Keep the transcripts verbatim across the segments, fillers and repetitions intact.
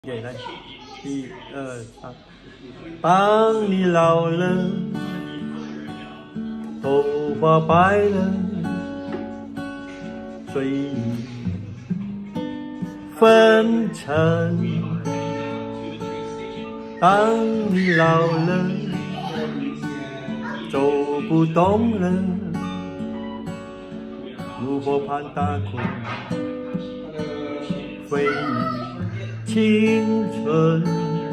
对，来，一二三。当你老了，头发白了，追忆纷尘。当你老了，走不动了，炉火旁打滚，回忆青春。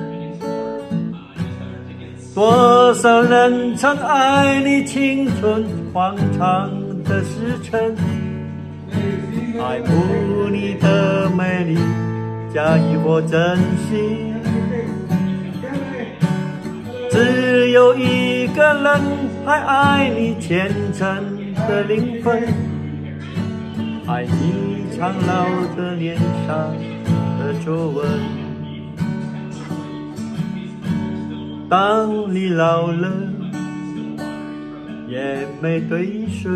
多少人曾爱你青春荒唐的时辰，爱慕你的美丽，假意或真心。只有一个人还爱你虔诚的灵魂，爱你苍老的脸上的皱纹。当你老了，眼眉对水，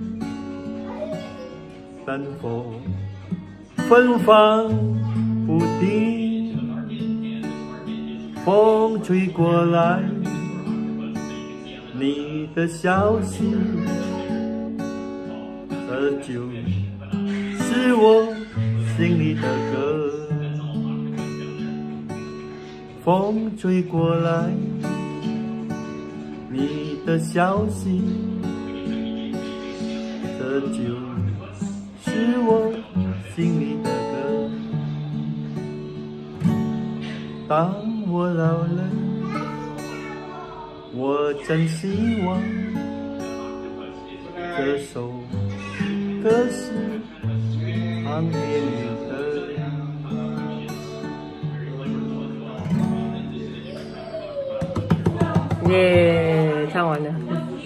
灯火芬芳不定，风吹过来，你的消息，这就是我心里的歌。风吹过来，你的消息，这就是我心里的歌。当我老了，我真希望这首歌是唱给你的。 耶，唱完了。